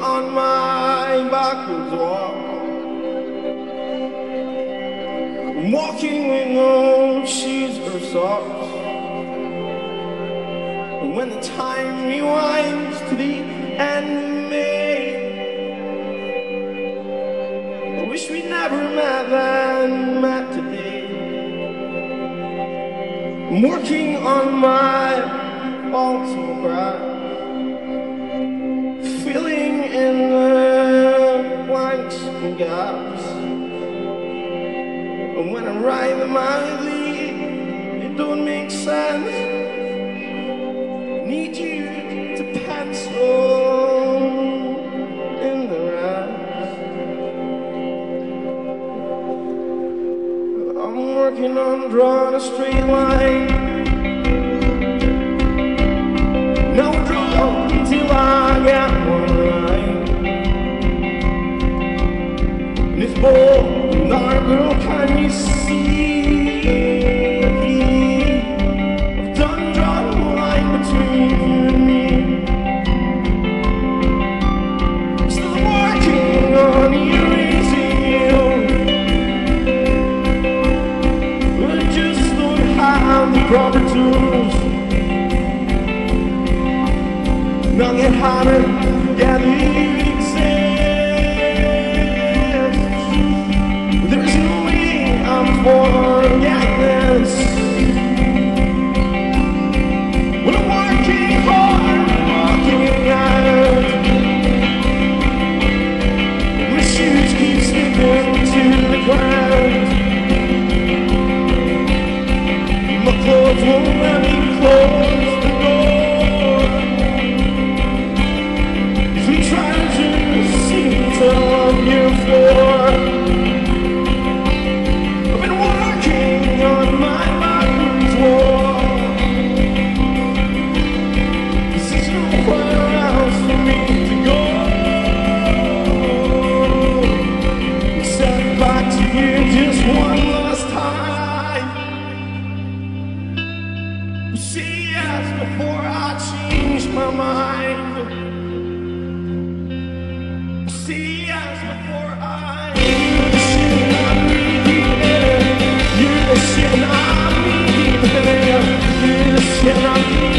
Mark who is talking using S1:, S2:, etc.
S1: on my backwards walk. I'm walking with no shoes or socks. And when the time rewinds to the end of May, I wish we never met then, met today. I'm working on my autograph, filling in the blanks and gaps. And when I write them out, it don't make sense. I need you to pencil in the rest. I'm working on drawing a straight line. Now draw until I get one right. And if boy, our girl, can you see? I've done drawn the line between you and me. Still I'm working on erasing you, but I just don't have the proper tools. Now get harder, yeah, you exist. There's no way I'm forgetting this. When I'm working hard, walking out, my shoes keep slipping to the ground. My clothes won't let me close the door. I'm trying to see to love you for. I've been working on my backwards walk. There's nowhere else for me to go except back to you just one last time. Say yes before I change my mind. Say yes before I You're the shit I need. You're the shit I need.